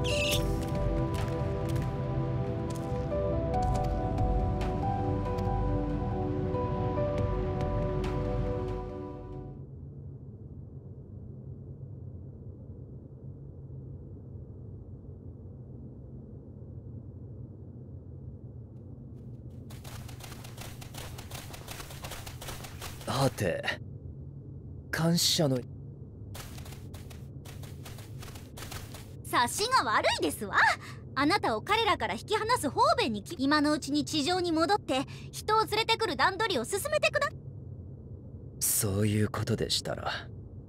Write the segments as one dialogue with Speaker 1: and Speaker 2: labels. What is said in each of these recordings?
Speaker 1: はて、監視者の
Speaker 2: 察しが悪いですわ。あなたを彼らから引き離す方便に今のうちに地上に戻って人を連れてくる段取りを進めてくだ。
Speaker 1: そういうことでしたら。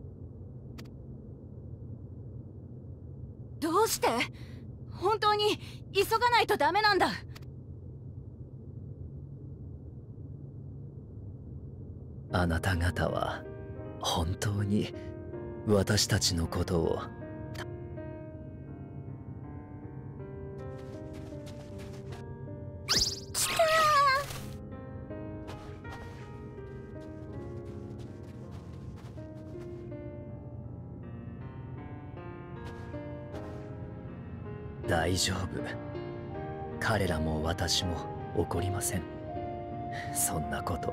Speaker 3: どうして？本当に急がないとダメなんだ。
Speaker 1: あなた方は本当に私たちのことを大丈夫。彼らも私も怒りません。そんなこと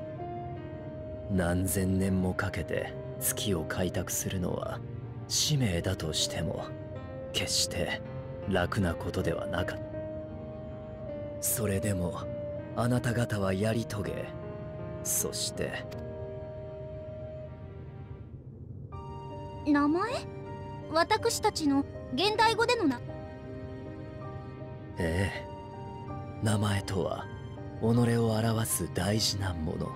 Speaker 1: 何千年もかけて月を開拓するのは使命だとしても決して楽なことではなかった。それでもあなた方はやり遂げ、そして
Speaker 2: 名前？私たちの現代語での
Speaker 1: ええ、名前とは己を表す大事なもの。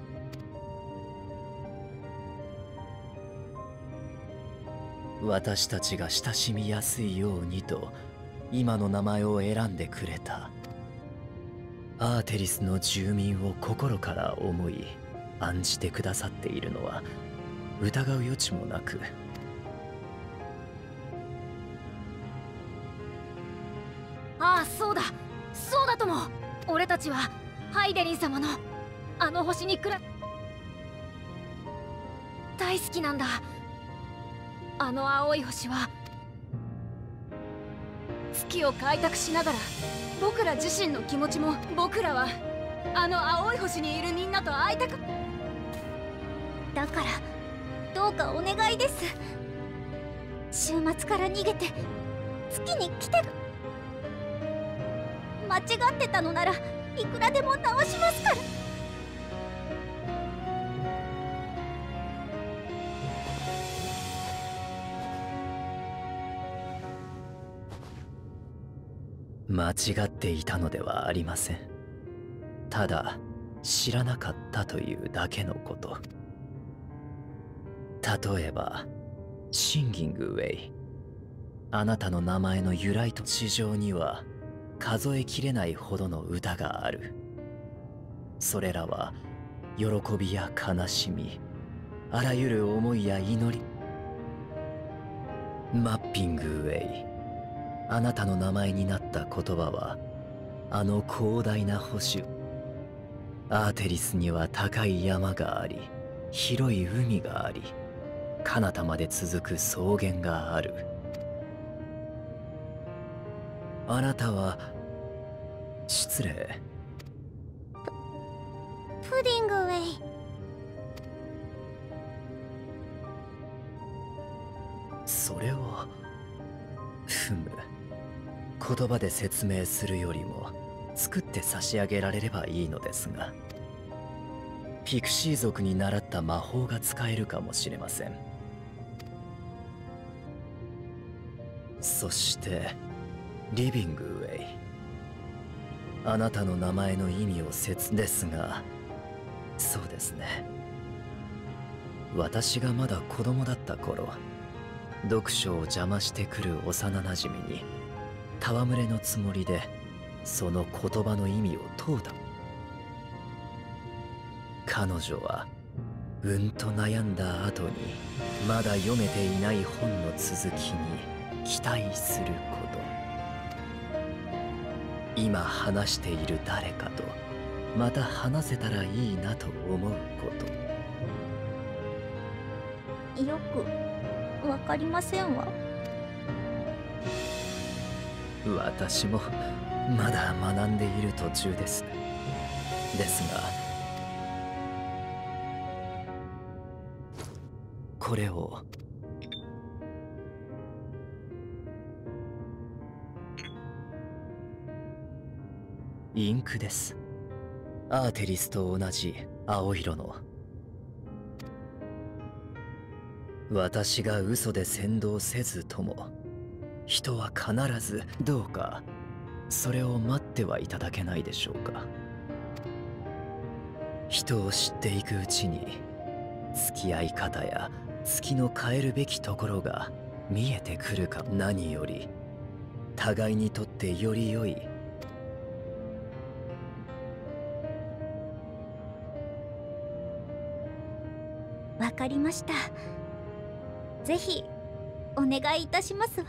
Speaker 1: 私たちが親しみやすいようにと今の名前を選んでくれたアーテリスの住民を心から思い案じてくださっているのは疑う余地もなく。
Speaker 3: ああ、そうだそうだとも。俺たちはハイデリン様のあの星に大好きなんだ。あの青い星は月を開拓しながら僕ら自身の気持ちも、僕らはあの青い星にいるみんなと会いたく。
Speaker 2: だからどうかお願いです。週末から逃げて月に来て。間違ってたのならいくらでも直しますから。
Speaker 1: 間違っていたのではありません。ただ知らなかったというだけのこと。例えばシンギングウェイ、あなたの名前の由来と地上には数えきれないほどの歌がある。それらは喜びや悲しみ、あらゆる思いや祈り。マッピングウェイ、あなたの名前になった言葉はあの広大な星。アーテリスには高い山があり、広い海があり、彼方まで続く草原がある。あなたは失礼。
Speaker 2: プディングウェイ。
Speaker 1: それを言葉で説明するよりも作って差し上げられればいいのですが、ピクシー族に習った魔法が使えるかもしれません。そしてリビングウェイ、あなたの名前の意味をですが、そうですね、私がまだ子供だった頃、読書を邪魔してくる幼なじみに戯れのつもりでその言葉の意味を問うた。彼女はうんと悩んだ後にまだ読めていない本の続きに期待すること。今話している誰かとまた話せたらいいなと思うこと。
Speaker 2: よくわかりませんわ。
Speaker 1: 私もまだ学んでいる途中です。ですがこれをインクです。アーテリスと同じ青色の。私が嘘で先導せずとも人は必ずどうかそれを待ってはいただけないでしょうか。人を知っていくうちに付き合い方や月の変えるべきところが見えてくるか。何より互いにとってより良い
Speaker 2: わかりました。ぜひお願いいたしますわ。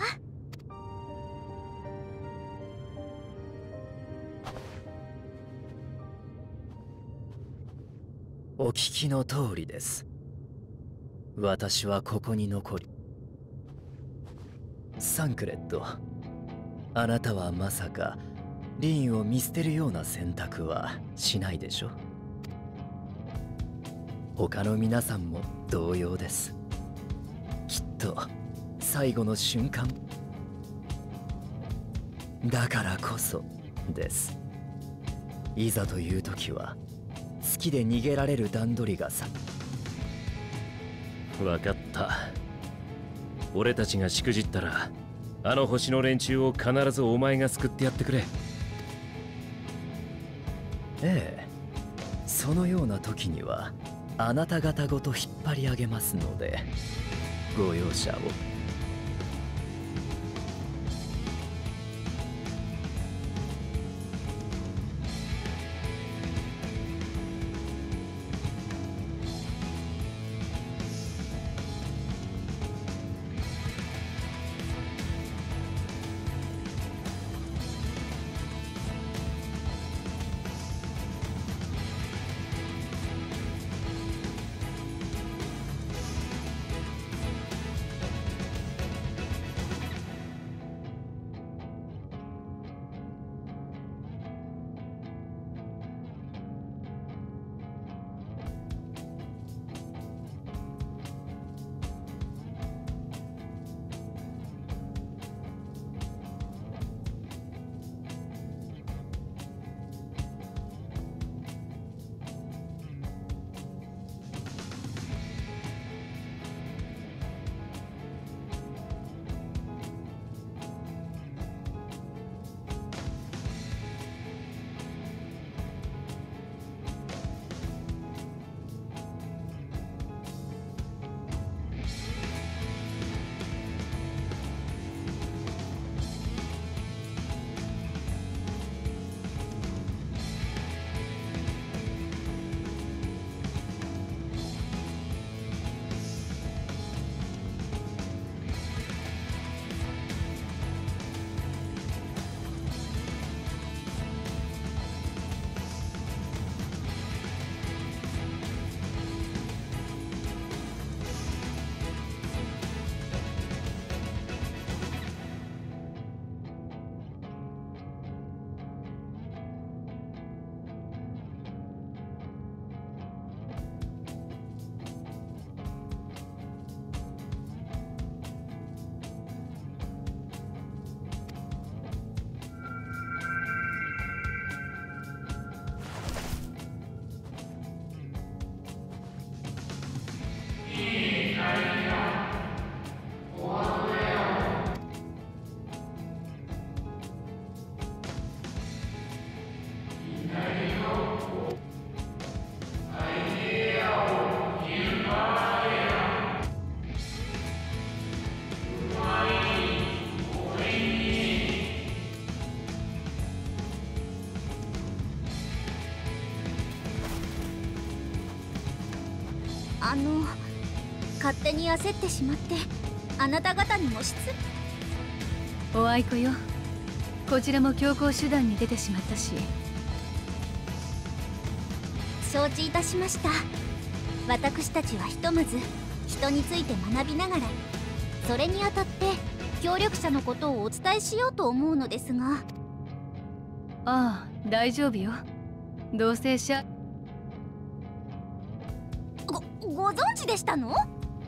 Speaker 1: お聞きの通りです。私はここに残り、サンクレット、あなたはまさかリーンを見捨てるような選択はしないでしょ。他の皆さんも同様です。きっと最後の瞬間だからこそです。いざという時は月で逃げられる段取りがさ。
Speaker 4: 分かった。俺たちがしくじったらあの星の連中を必ずお前が救ってやってくれ。
Speaker 1: ええ、そのような時にはあなた方ごと引っ張り上げますのでご容赦を。
Speaker 2: 勝手に焦ってしまってあなた方にも失礼。
Speaker 3: おあいこよ、こちらも強行手段に出てしまったし。
Speaker 2: 承知いたしました。私たちはひとまず人について学びながら、それにあたって兄協力者のことをお伝えしようと思うのですが。
Speaker 3: ああ、大丈夫よ。同性者
Speaker 2: ご存知でしたの？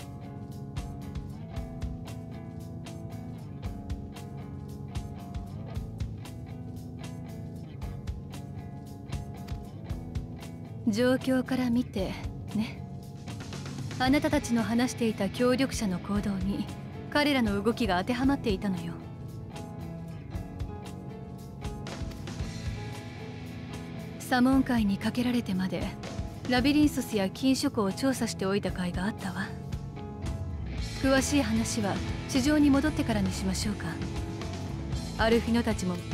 Speaker 3: 状況から見てね。あなたたちの話していた協力者の行動に彼らの動きが当てはまっていたのよ。サモン会にかけられてまでラビリンソスや禁書庫を調査しておいた甲斐があったわ。詳しい話は地上に戻ってからにしましょうか。アルフィノたちも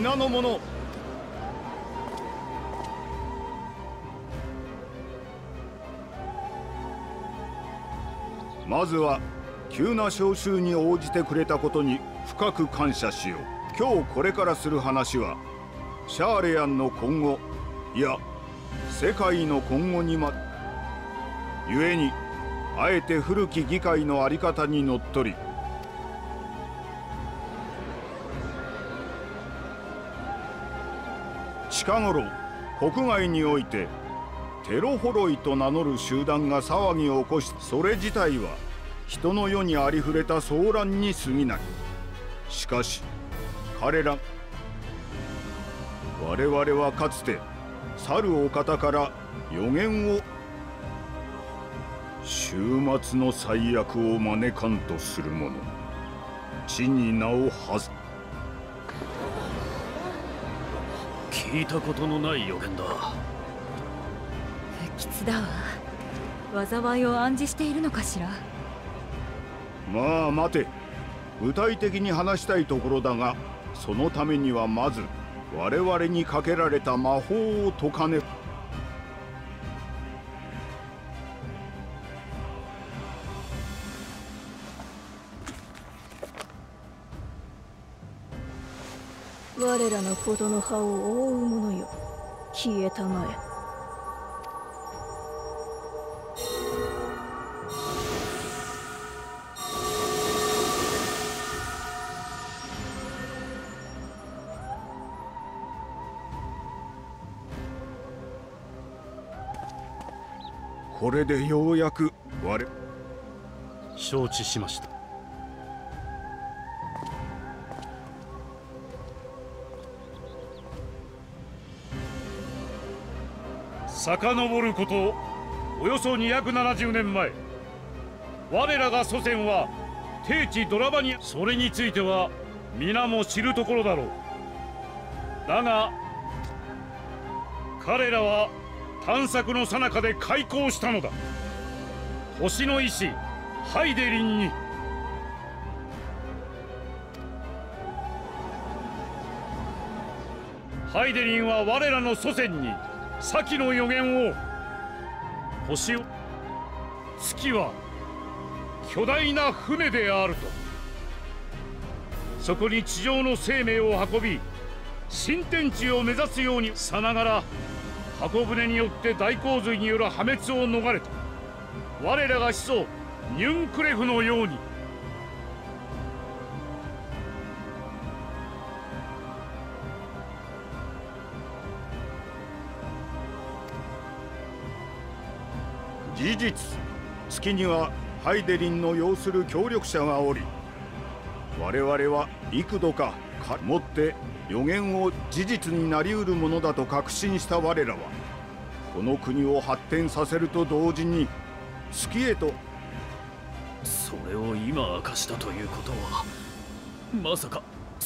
Speaker 5: 皆の者、まずは急な召集に応じてくれたことに深く感謝しよう。今日これからする話はシャーレアンの今後、いや世界の今後に故にあえて古き議会の在り方にのっとり、近頃国外においてテロホロイと名乗る集団が騒ぎを起こし、それ自体は人の世にありふれた騒乱に過ぎない。しかし彼ら我々はかつて去るお方から予言を、終末の最悪を招かんとする者、地に名をはず。
Speaker 6: 聞いたことのない予言だ。
Speaker 7: 不吉だわ。災いを暗示しているのかしら。
Speaker 5: まあ待て、具体的に話したいところだが、そのためにはまず我々にかけられた魔法を解かねば。
Speaker 7: 我らのことの葉を覆うものよ、消えたまえ。
Speaker 5: これでようやく
Speaker 6: 承知しました。遡ることおよそ270年前、我らが祖先は帝地ドラバニア、それについては皆も知るところだろう。だが彼らは探索の最中で開口したのだ。星の医師ハイデリンにハイデリンは我らの祖先に先の予言を、星を月は巨大な船であると、そこに地上の生命を運び新天地を目指すようにさながら、箱舟によって大洪水による破滅を逃れた我らが始祖ニュンクレフのように、
Speaker 5: 事実、月にはハイデリンの要する協力者がおり、我々は幾度かもって予言を事実になりうるものだと確信した我らは、この国を発展させると同時に月へと。
Speaker 6: それを今明かしたということは、まさか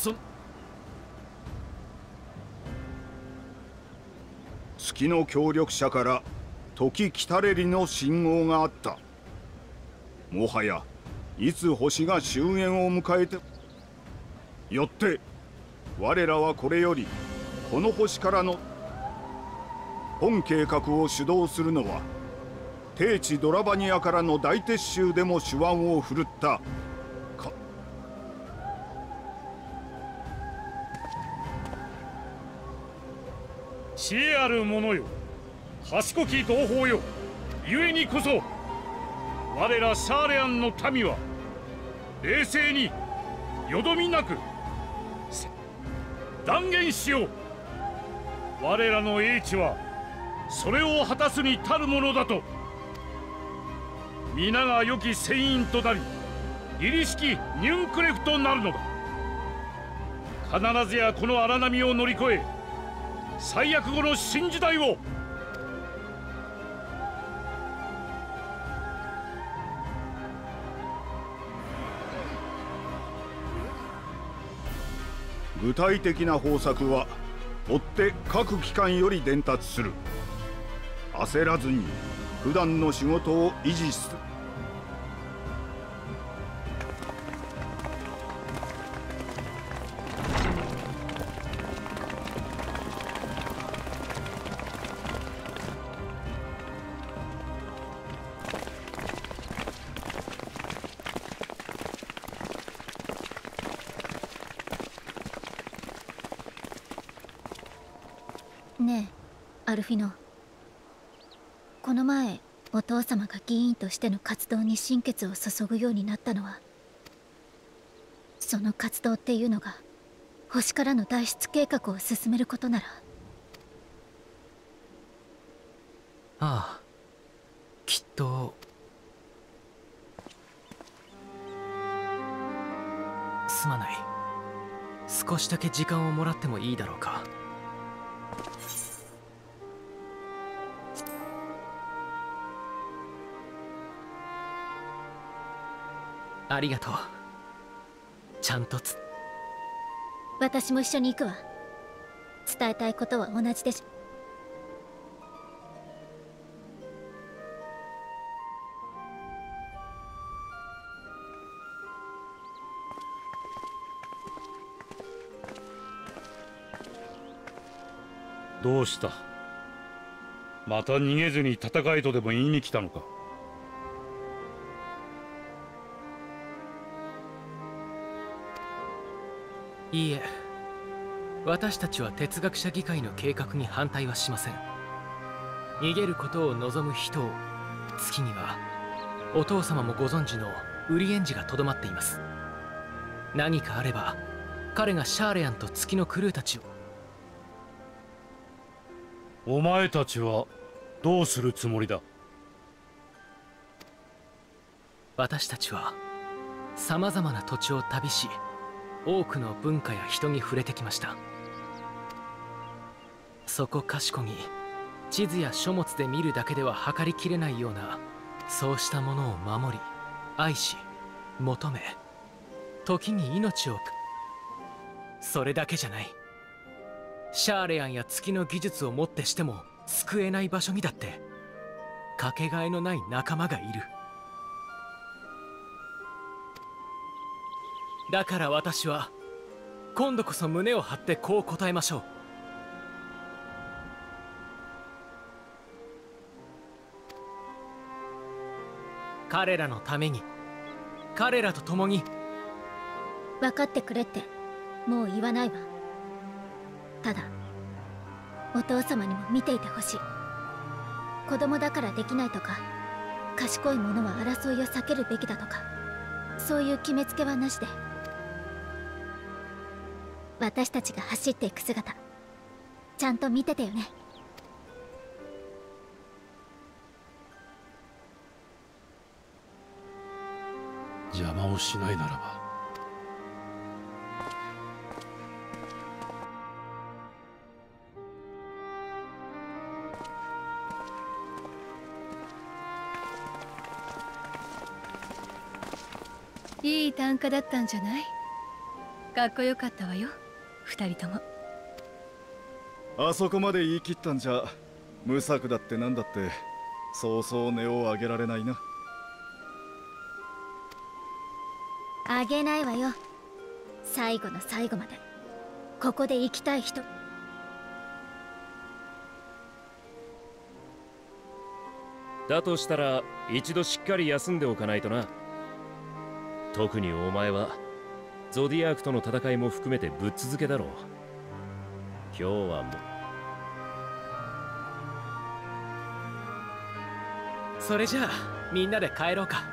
Speaker 5: 月の協力者から時来たれりの信号があった。もはやいつ星が終焉を迎えて、よって我らはこれよりこの星からの本計画を主導するのは、帝地ドラバニアからの大撤収でも手腕を振るった
Speaker 6: 知恵ある者よ、賢き同胞よ、故にこそ我らシャーレアンの民は冷静によどみなく断言しよう。我らの英知はそれを果たすに足るものだと。皆が良き船員となり、凛々しきニュンクレフとなるのだ。必ずやこの荒波を乗り越え、最悪後の新時代を。
Speaker 5: 具体的な方策は追って各機関より伝達する。焦らずに普段の仕事を維持する。
Speaker 2: ねえアルフィノ。この前お父様が議員としての活動に心血を注ぐようになったのは、その活動っていうのが星からの脱出計画を進めることなら。
Speaker 8: ああ、きっと。すまない。少しだけ時間をもらってもいいだろうか。ありがとう。ちゃんと
Speaker 2: 私も一緒に行くわ。伝えたいことは同じでしょ。
Speaker 6: どうした？また逃げずに戦えとでも言いに来たのか？
Speaker 8: いいえ、私たちは哲学者議会の計画に反対はしません。逃げることを望む人を、月にはお父様もご存知のウリエンジがとどまっています。何かあれば彼がシャーレアンと月のクルーたちを。
Speaker 6: お前たちはどうするつもりだ？
Speaker 8: 私たちはさまざまな土地を旅し、多くの文化や人に触れてきました。そこかしこに地図や書物で見るだけでは測りきれないような、そうしたものを守り愛し求め、時に命を。それだけじゃない。シャーレアンや月の技術をもってしても救えない場所にだってかけがえのない仲間がいる。だから私は今度こそ胸を張ってこう答えましょう。彼らのために、彼らと共に。
Speaker 2: 分かってくれってもう言わないわ。ただお父様にも見ていてほしい。子供だからできないとか、賢い者は争いを避けるべきだとか、そういう決めつけはなしで、私たちが走っていく姿ちゃんと見ててよね。
Speaker 6: 邪魔をしないならば。
Speaker 3: いい短歌だったんじゃない？かっこよかったわよ、二人とも。
Speaker 9: あそこまで言い切ったんじゃ、無策だってなんだってそうそう音を上げられないな。
Speaker 2: あげないわよ。最後の最後までここで生きたい人。
Speaker 4: だとしたら一度しっかり休んでおかないとな。特にお前はゾディアークとの戦いも含めてぶっ続けだろう。今日はも
Speaker 8: う。それじゃあみんなで帰ろうか。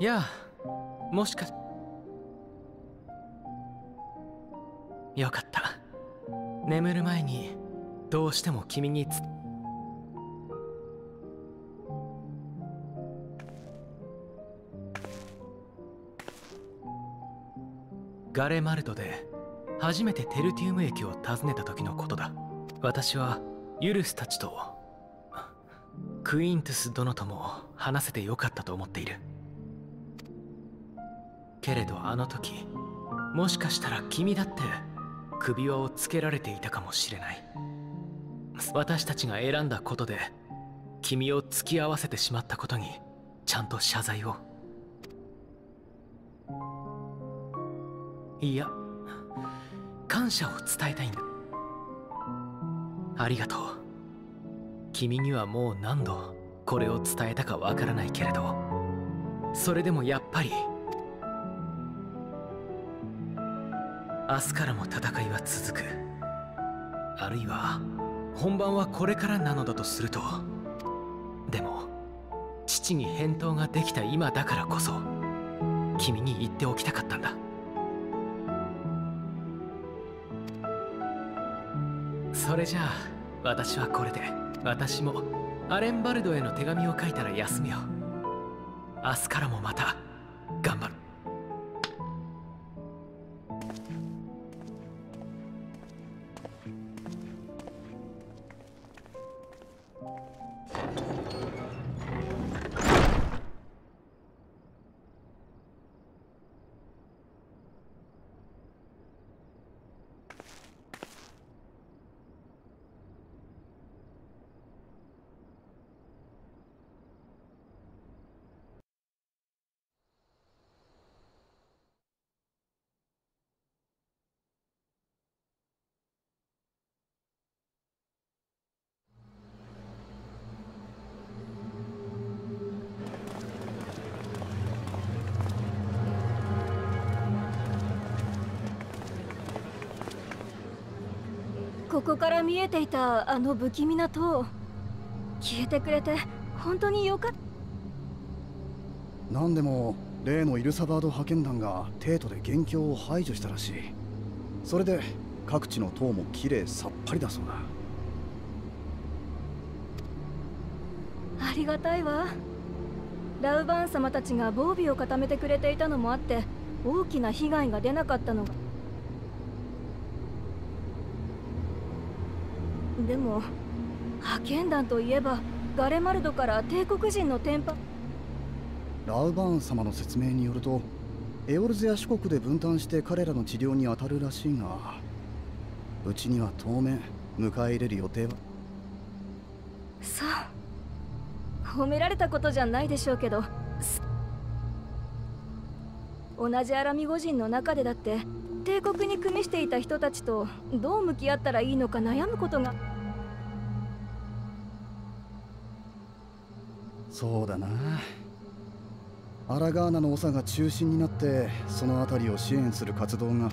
Speaker 8: いや、もしかよかった。眠る前にどうしても君にガレマルドで初めてテルティウム駅を訪ねた時のことだ。私はユルスたちとクイントゥス殿とも話せてよかったと思っている。けれどあの時、もしかしたら君だって首輪をつけられていたかもしれない。私たちが選んだことで君を付き合わせてしまったことにちゃんと謝罪を。いや、感謝を伝えたいんだ。ありがとう。君にはもう何度これを伝えたかわからないけれど、それでもやっぱり明日からも戦いは続く。あるいは本番はこれからなのだとすると、でも父に返答ができた今だからこそ君に言っておきたかったんだ。それじゃあ私はこれで。私もアレンバルドへの手紙を書いたら休むよ。明日からもまた頑張る。
Speaker 7: ここから見えていたあの不気味な塔、消えてくれて本当によかった。
Speaker 10: なんでも例のイルサバード派遣団が帝都で元凶を排除したらしい。それで各地の塔もきれいさっぱりだそうだ。
Speaker 7: ありがたいわ。ラウバーン様たちが防備を固めてくれていたのもあって大きな被害が出なかったのが。でも派遣団といえばガレマルドから帝国人のテンパ。
Speaker 10: ラウバーン様の説明によると、エオルゼア諸国で分担して彼らの治療に当たるらしいが、うちには当面迎え入れる予定は。
Speaker 7: さあ、褒められたことじゃないでしょうけど、同じアラミゴ人の中でだって帝国に組みしていた人たちとどう向き合ったらいいのか悩むことが。
Speaker 10: そうだな。アラガーナの長が中心になってその辺りを支援する活動が。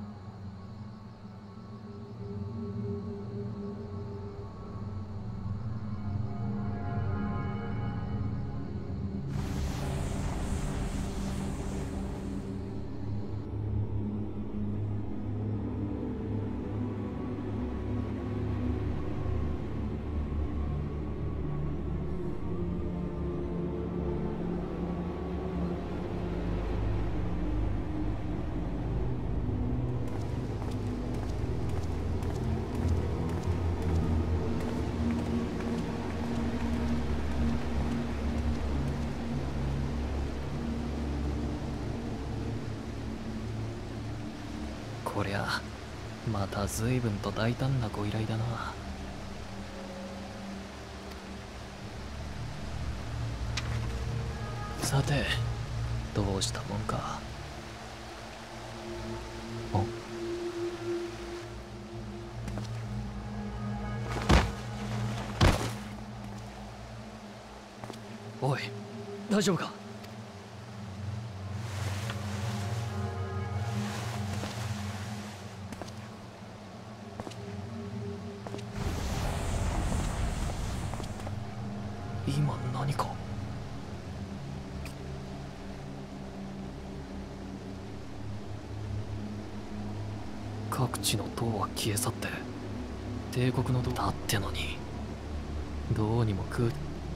Speaker 1: こりゃまた随分と大胆なご依頼だな。さてどうしたもんか。おい大丈夫か。今何か。
Speaker 8: 各地の塔は消え去って帝国の塔だってのに、どうにも空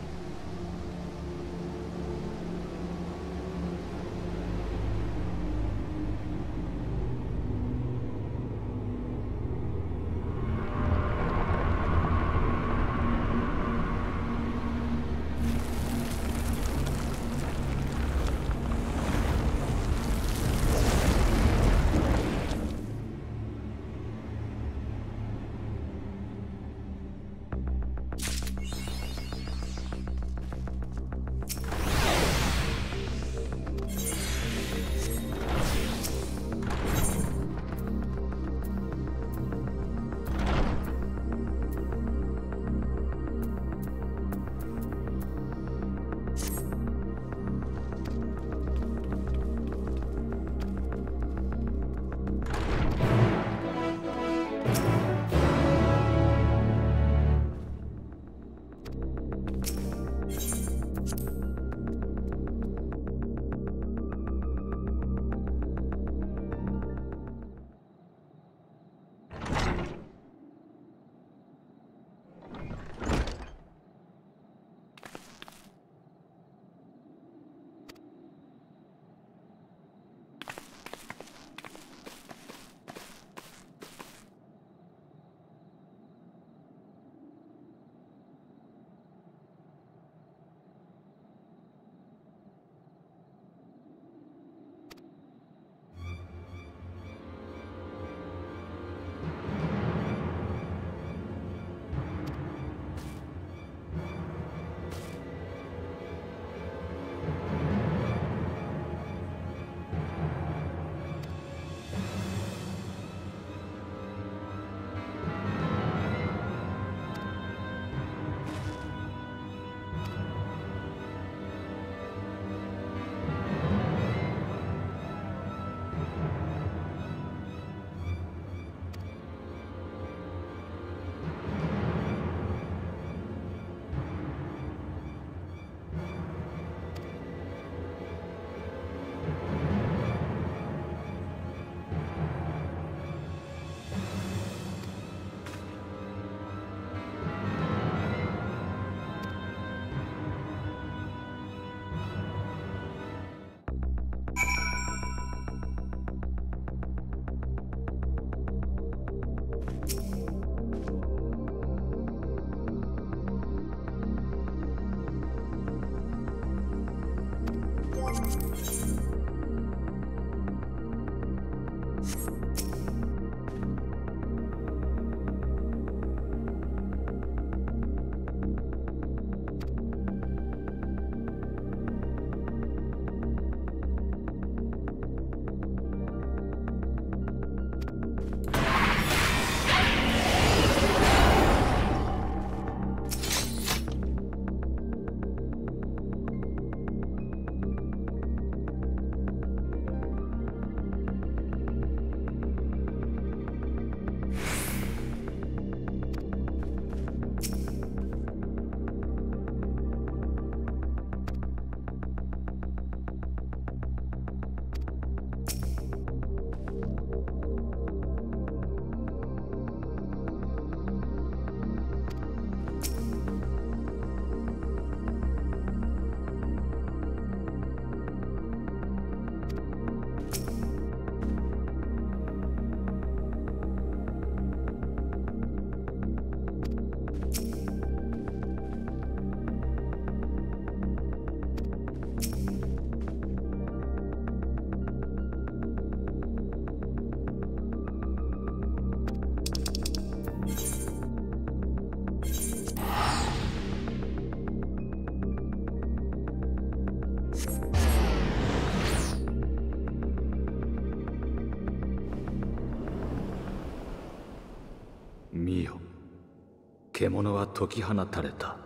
Speaker 11: 見よ、獣は解き放たれた。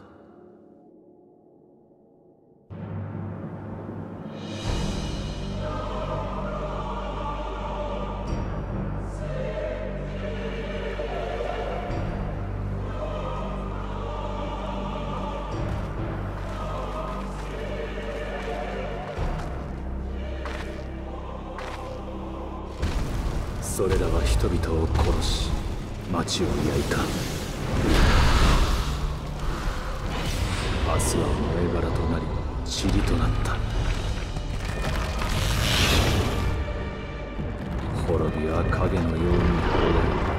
Speaker 11: それらは人々を殺し町を焼いた。明日は燃え殻となり塵となった。滅びは影のように滅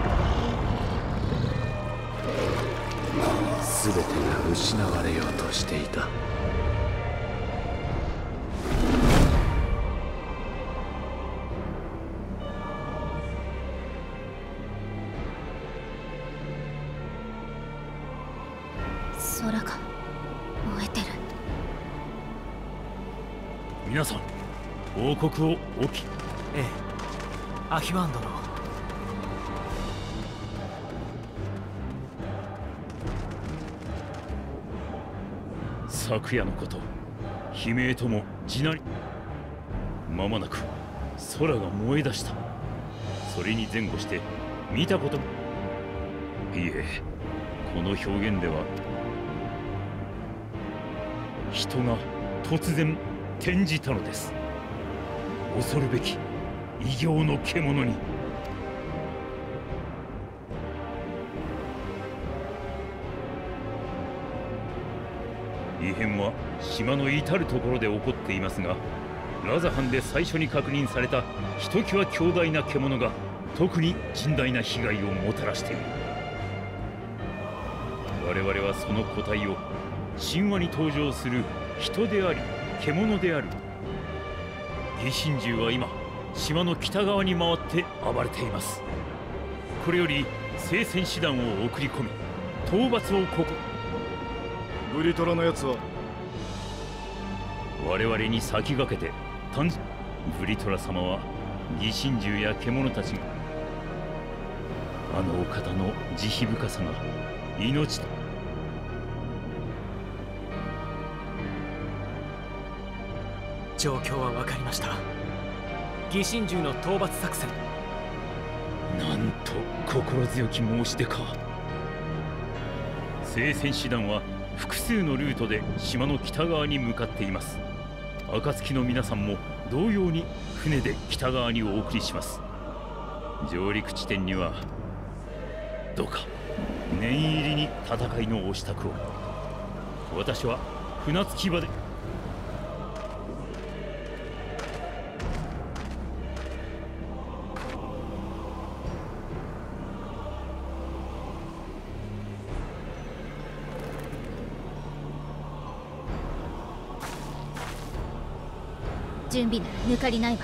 Speaker 11: び、全てが失われようとしていた。
Speaker 2: 空が燃えてる。
Speaker 6: 皆さん、王国を置き。
Speaker 8: ええ、アヒワン殿。
Speaker 6: 昨夜のこと、悲鳴とも地鳴り。まもなく空が燃え出した。それに前後して見たことも。いえ、この表現では人が突然転じたのです。恐るべき異形の獣に。異変は島の至る所で起こっていますが、ラザハンで最初に確認されたひときわ強大な獣が特に甚大な被害をもたらしている。我々はその個体を神話に登場する人であり獣である義神獣は今島の北側に回って暴れています。これより聖戦師団を送り込み討伐を
Speaker 9: ブリトラのやつは
Speaker 6: 我々に先駆けてブリトラ様は義神獣や獣たちがあのお方の慈悲深さが命と。
Speaker 8: 状況は分かりました。義神獣の討伐作戦。
Speaker 6: なんと心強き申し出か。聖戦師団は複数のルートで島の北側に向かっています。暁の皆さんも同様に船で北側にお送りします。上陸地点にはどうか念入りに戦いのお支度を。私は船着き場で。
Speaker 2: 準備なら抜かりないわ。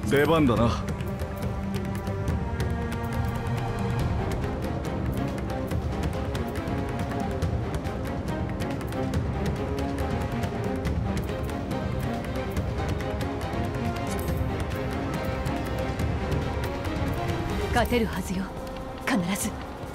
Speaker 9: 出番だな。
Speaker 3: 勝てるはずよ、必ず。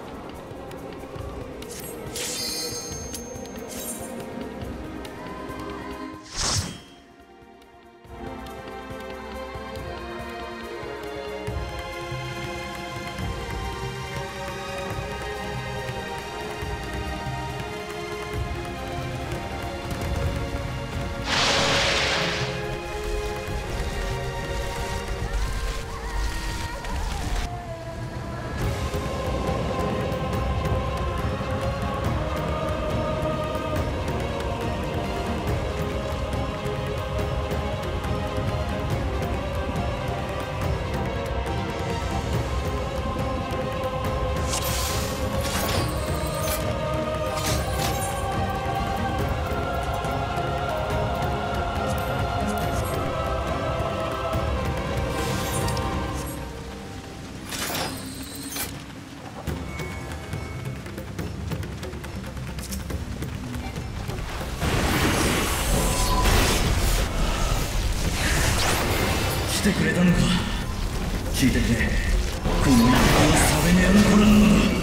Speaker 12: 来てくれたのか。聞いてくれ、この日本はサベネアの子らなのだ。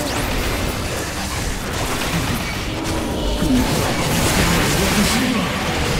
Speaker 12: この子らを私には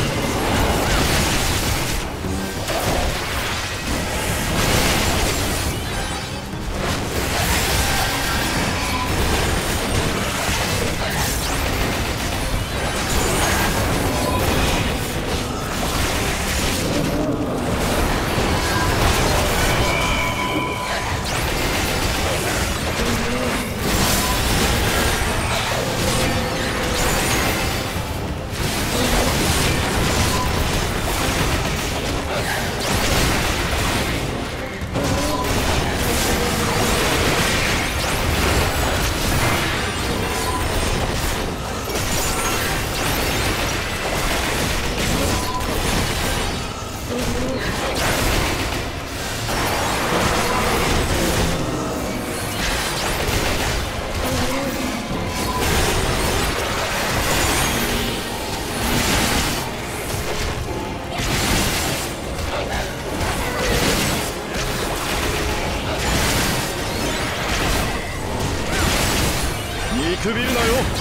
Speaker 9: 見くびるなよ。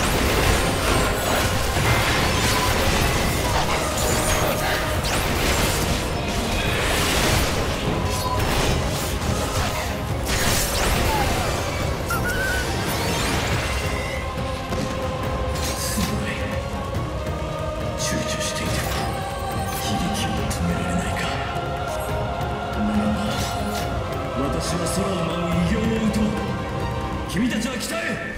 Speaker 12: すごい。躊躇していても悲劇を止められないか。ならば私は空を舞う偉業を打とう。君たちは北へ。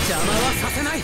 Speaker 8: 邪魔はさせない。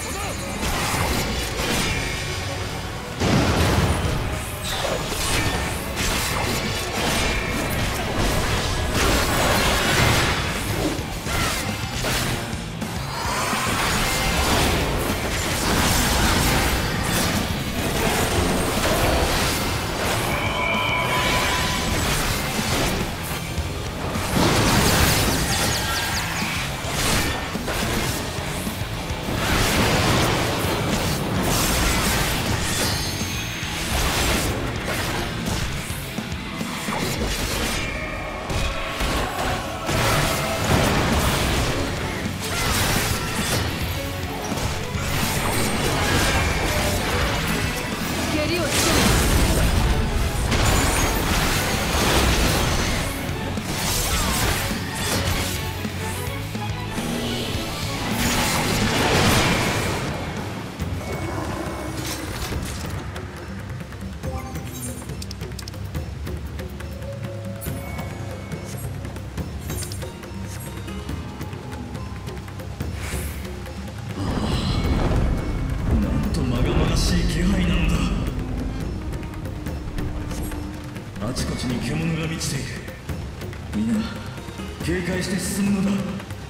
Speaker 12: あちこちに獣が満ちている。みんな警戒して進むのだ。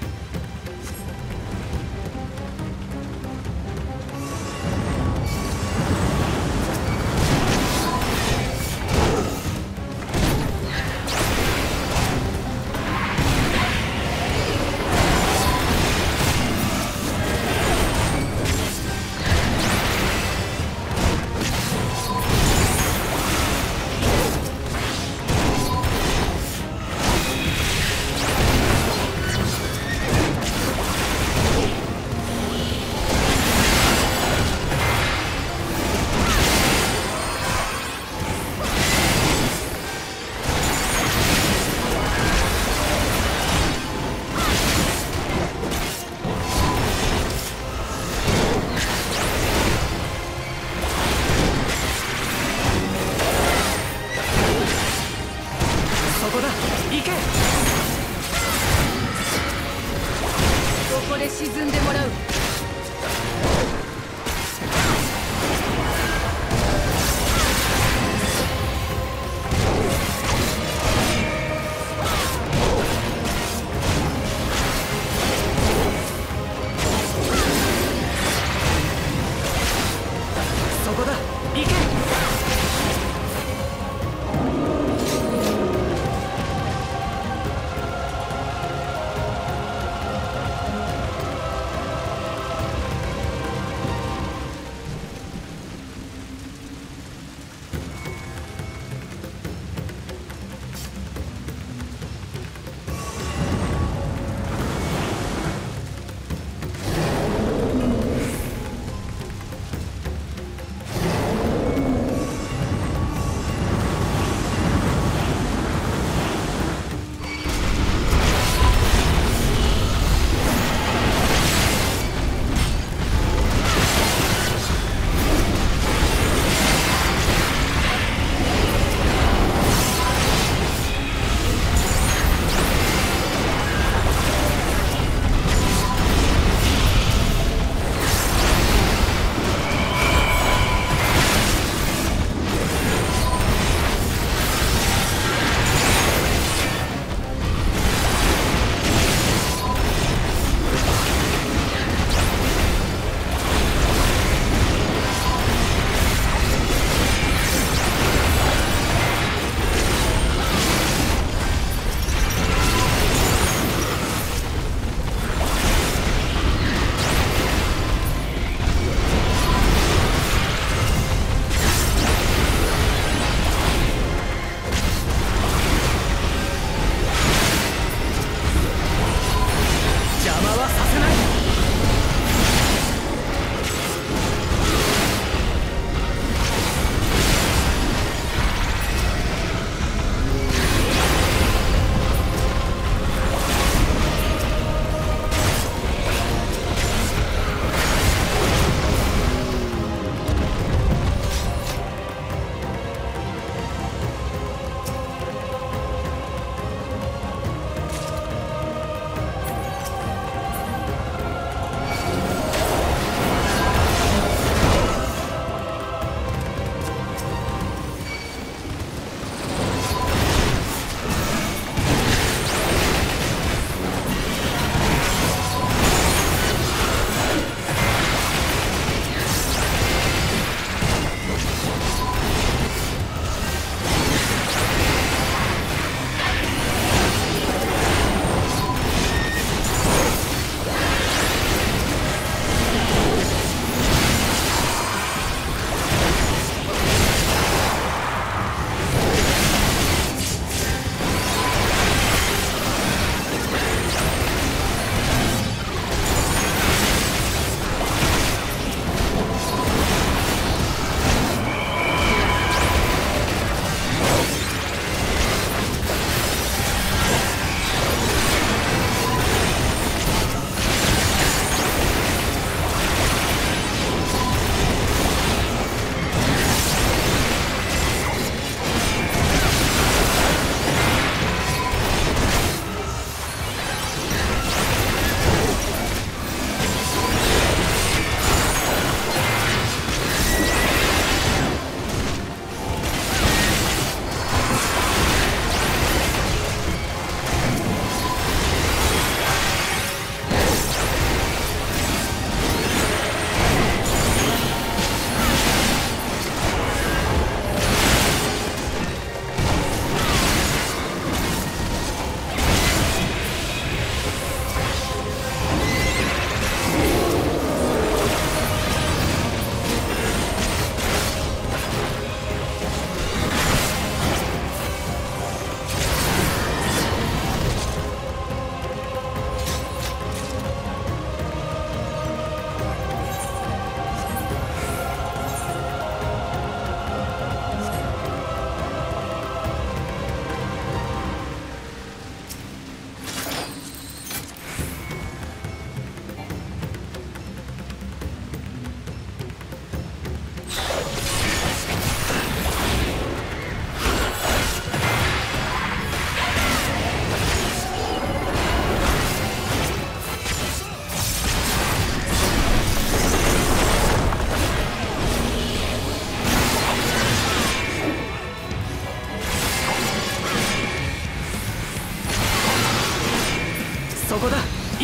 Speaker 3: ここで沈んでもらう。
Speaker 8: そこだ、行け。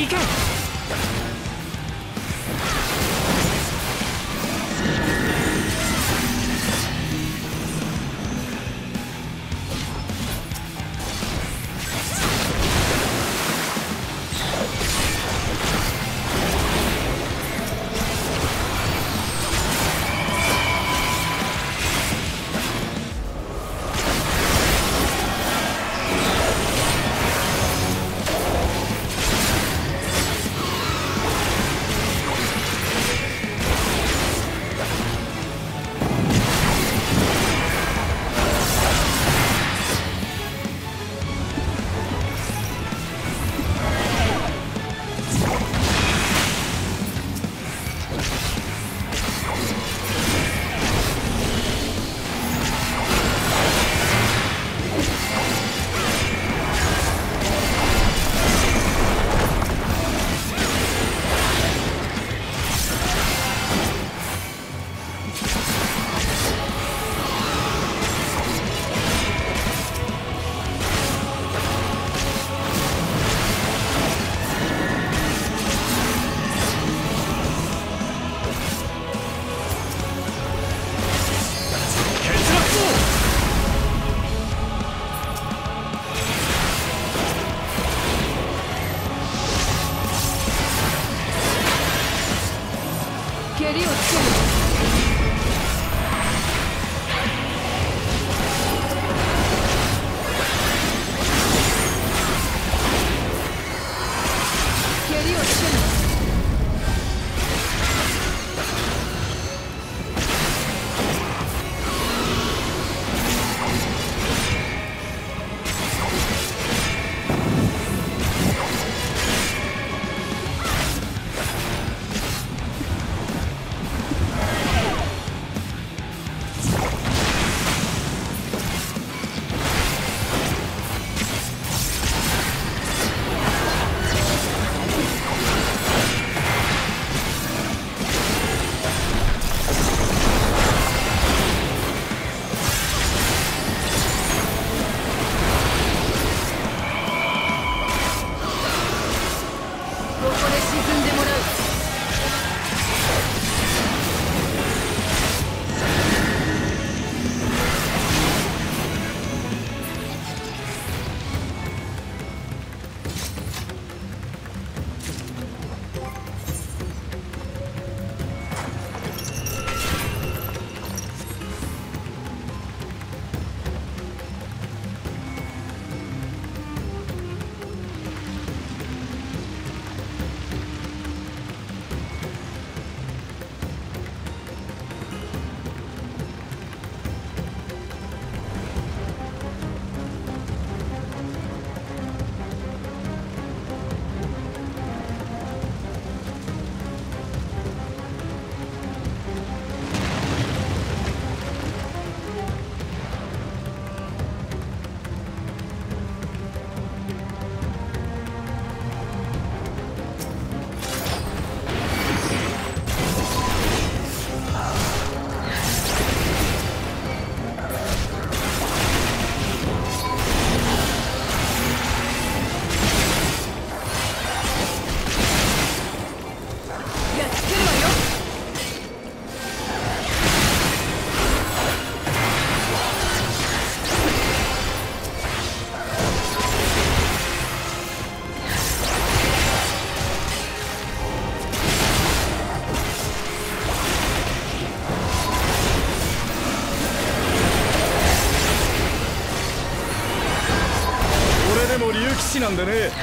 Speaker 8: 行け。
Speaker 3: 蹴りをつける。蹴りをつける。
Speaker 9: 騎士なんでね。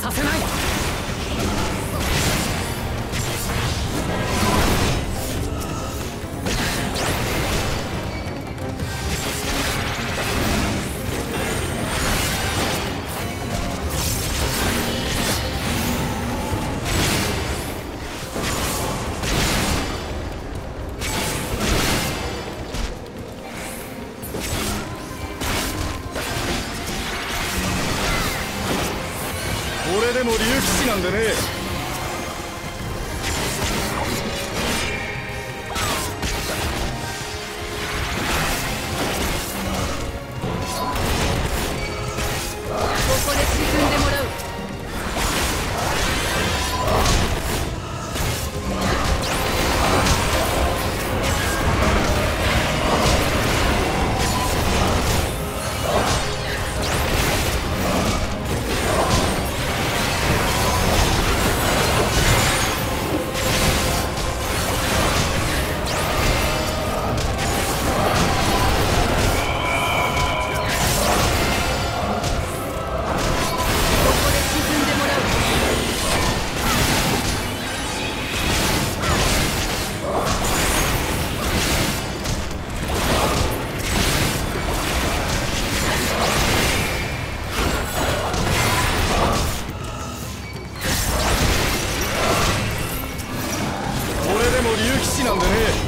Speaker 8: させない。
Speaker 9: これでも竜騎士なんでね。
Speaker 3: ここで沈んでもらう。
Speaker 9: これでも竜騎士なんでね。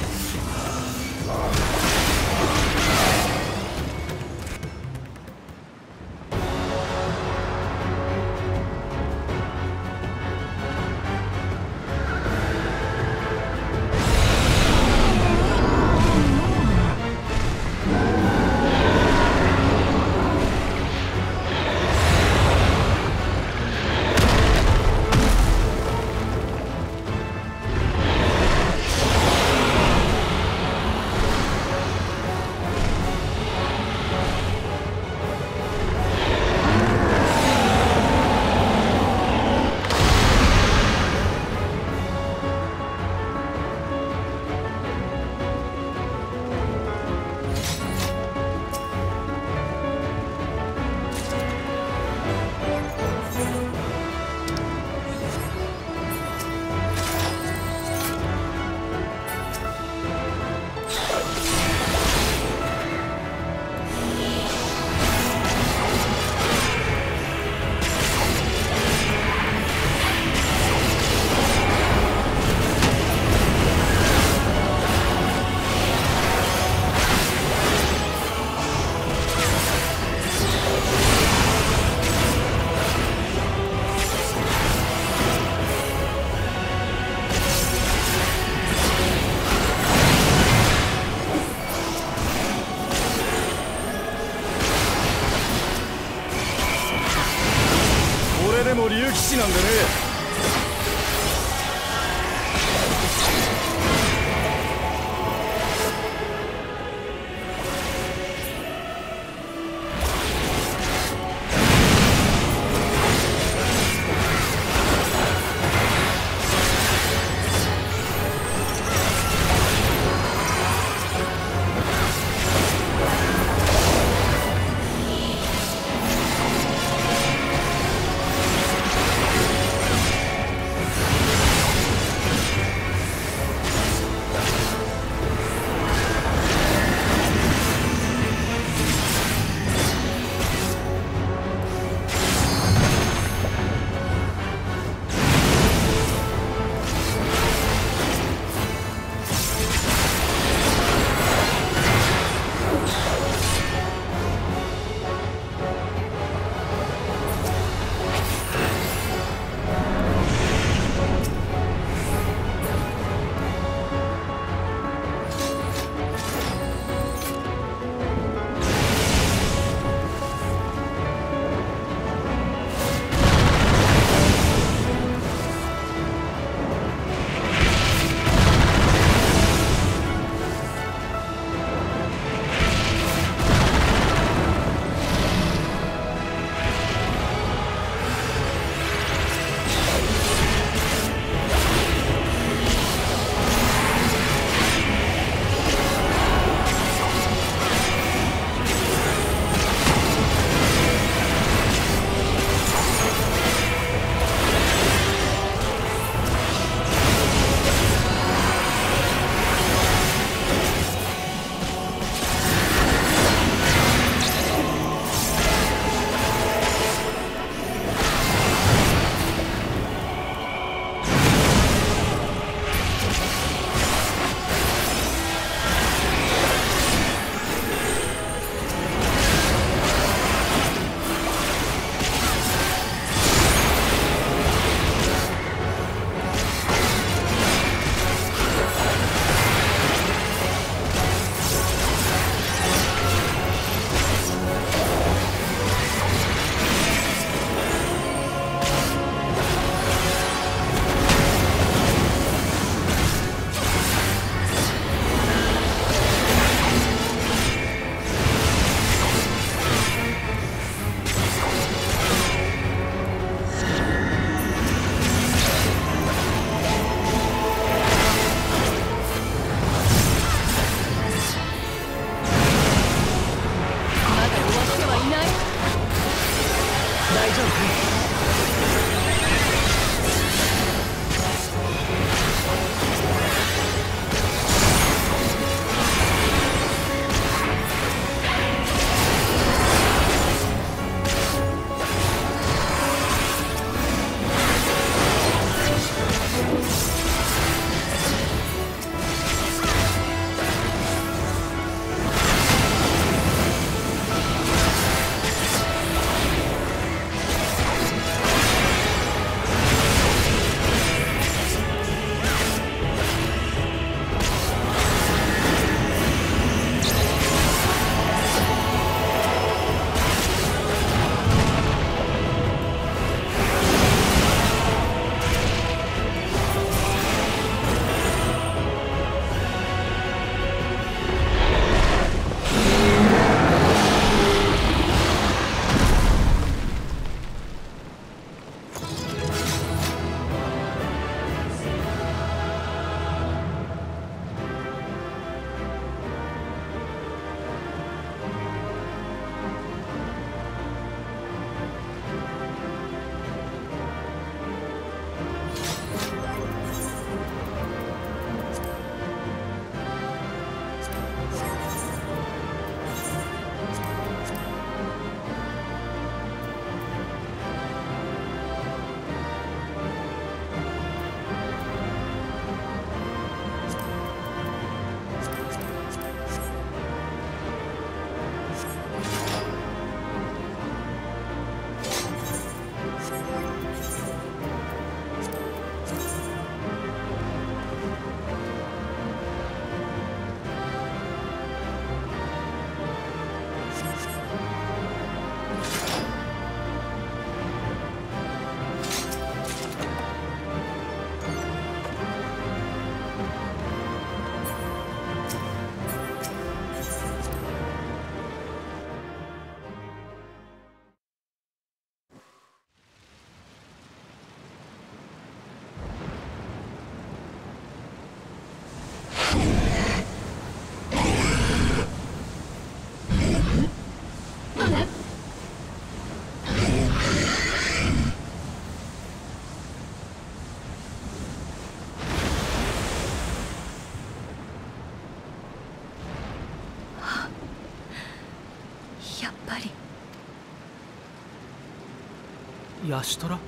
Speaker 8: ヤシトラ？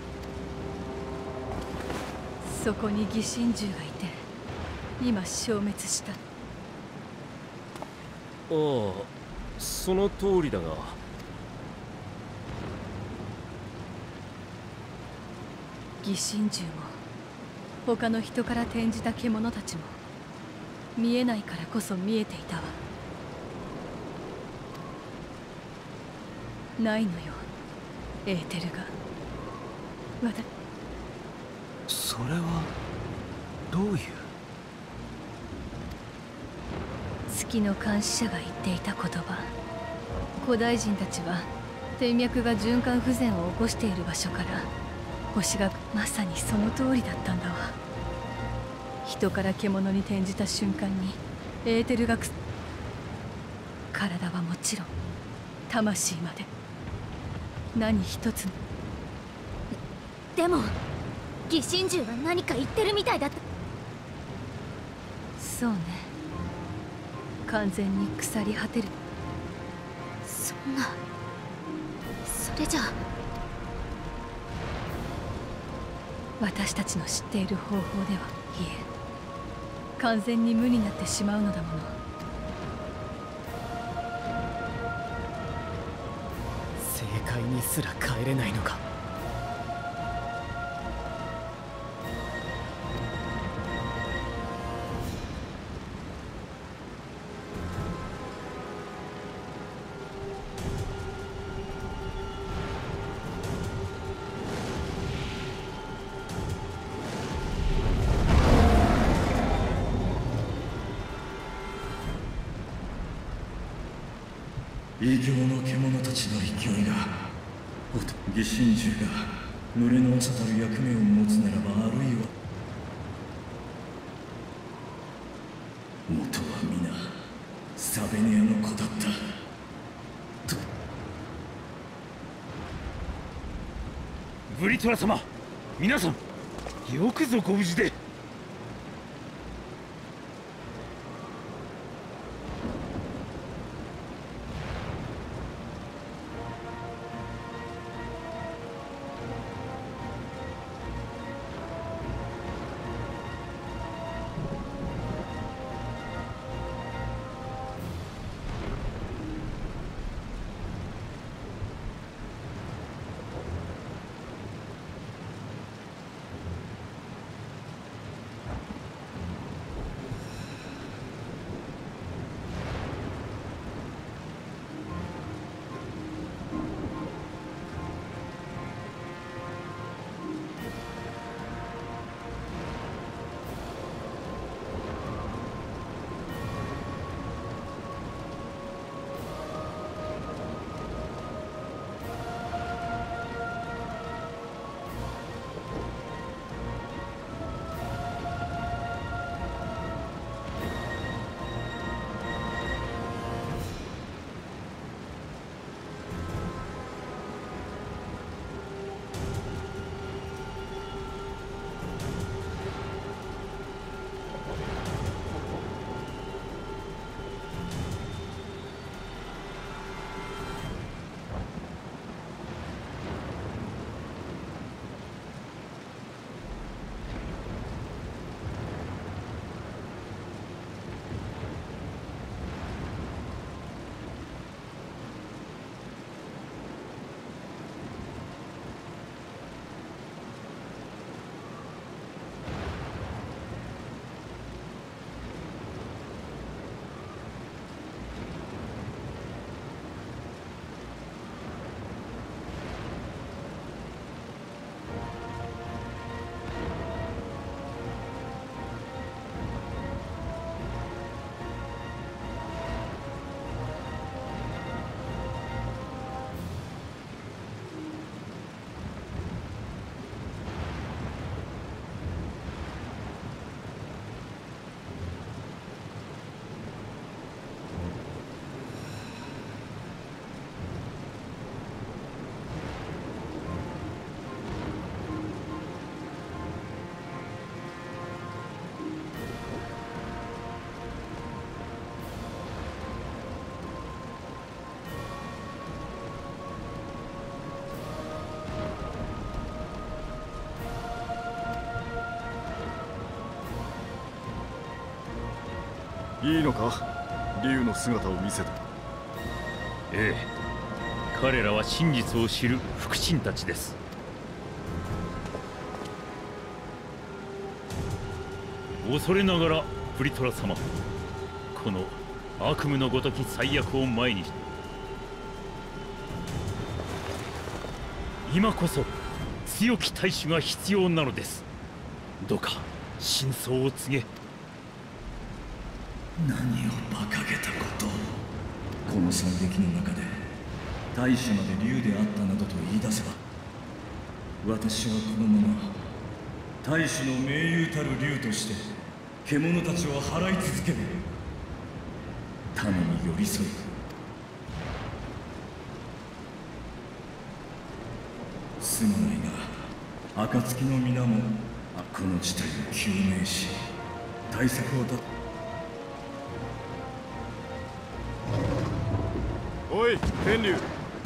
Speaker 3: そこに疑心獣がいて今消滅した。
Speaker 4: ああ、その通りだが。
Speaker 3: 疑心獣も他の人から転じた獣たちも見えないからこそ見えていたわ。ないのよ、エーテルが。
Speaker 8: それはどういう？
Speaker 3: 月の監視者が言っていた言葉。古代人たちは天脈が循環不全を起こしている場所から星が、まさにその通りだったんだわ。人から獣に転じた瞬間にエーテルが体はもちろん魂まで何一つ。
Speaker 2: でも疑心獣は何か言ってるみたいだった。
Speaker 3: そうね、完全に腐り果てる。
Speaker 2: そんな、それじゃあ
Speaker 3: 私たちの知っている方法では、いえ、完全に無になってしまうのだもの。
Speaker 8: 正解にすら帰れないのか。
Speaker 12: 異形の獣たちの勢いが、疑心獣が群れの長たる役目を持つならば、あるいは元は皆サベネアの子だったと。
Speaker 6: ブリトラ様、皆さんよくぞご無事で。
Speaker 9: いいのか、竜の姿を見せて。
Speaker 6: ええ、彼らは真実を知る腹心たちです。恐れながらプリトラ様、この悪夢のごとき最悪を前にして、今こそ強き大主が必要なのです。どうか真相を告げ。
Speaker 12: 何を馬鹿げたこと。この惨劇の中で大主まで竜であったなどと言い出せば、私はこのまま大主の盟友たる竜として獣たちを払い続ける。民に寄り添い、すまないが暁の皆もこの事態を究明し対策を立て。
Speaker 9: おい天竜、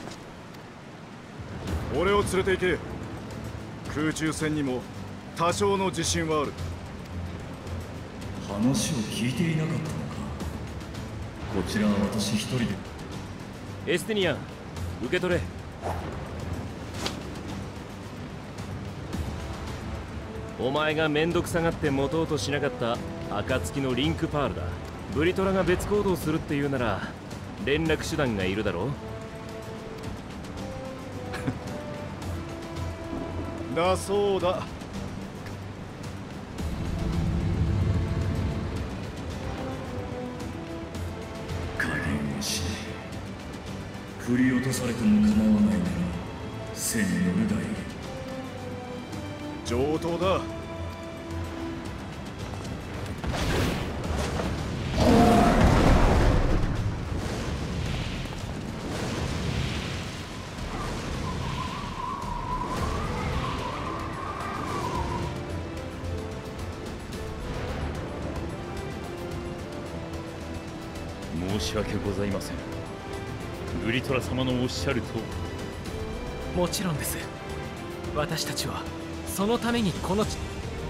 Speaker 9: 俺を連れて行け。空中戦にも多少の自信はある。
Speaker 12: 話を聞いていなかったのか。こちらは私一人で。
Speaker 4: エステニアン、受け取れ。お前が面倒くさがって持とうとしなかった暁のリンクパールだ。ブリトラが別行動するっていうなら連絡手段がいるだろ
Speaker 9: う。だそうだ。
Speaker 12: 加減をしない。振り落とされても構わないなら背に乗るがいい。
Speaker 9: 上等だ。
Speaker 6: 申し訳ございません。ブリトラ様のおっしゃると。
Speaker 8: もちろんです。私たちはそのためにこの地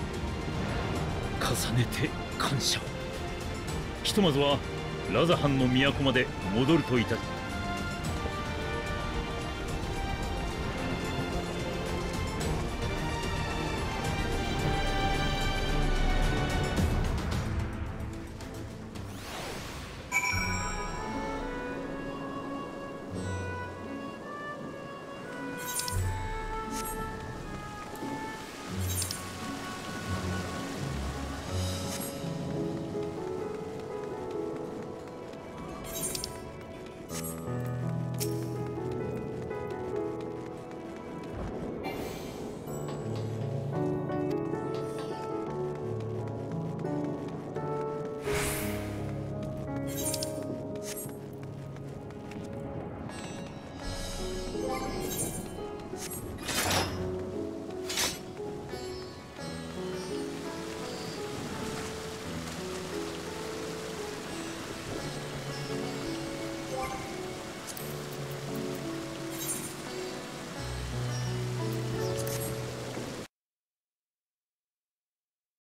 Speaker 6: 重ねて感謝を。ひとまずはラザハンの都まで戻るといたし。